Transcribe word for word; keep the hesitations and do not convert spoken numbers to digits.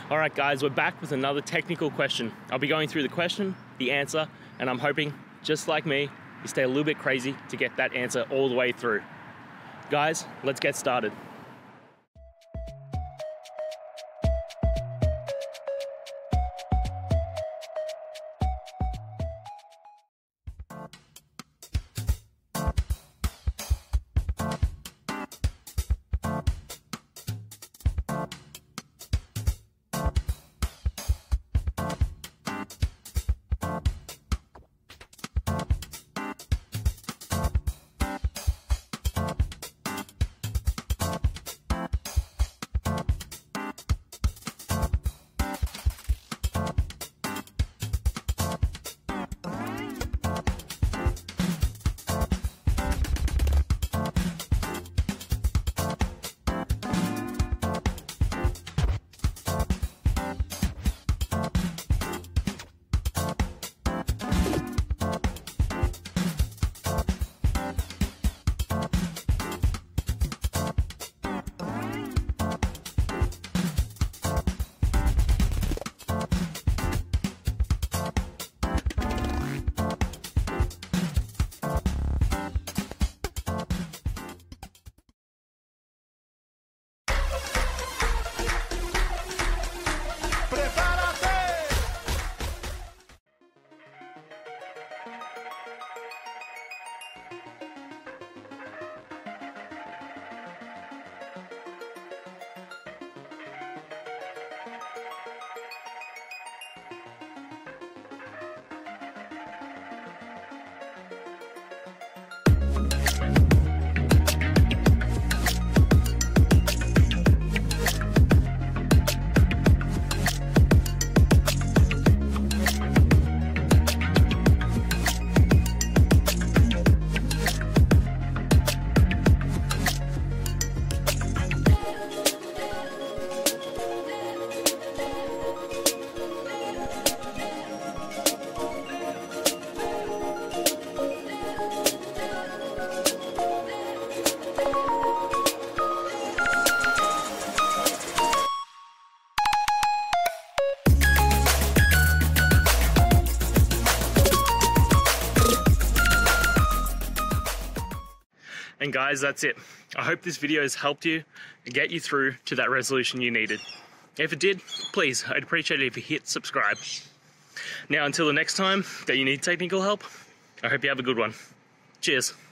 Alright guys, we're back with another technical question. I'll be going through the question, the answer, and I'm hoping, just like me, you stay a little bit crazy to get that answer all the way through. Guys, let's get started. And guys, that's it. I hope this video has helped you and get you through to that resolution you needed. If it did, please, I'd appreciate it if you hit subscribe. Now, until the next time that you need technical help, I hope you have a good one. Cheers.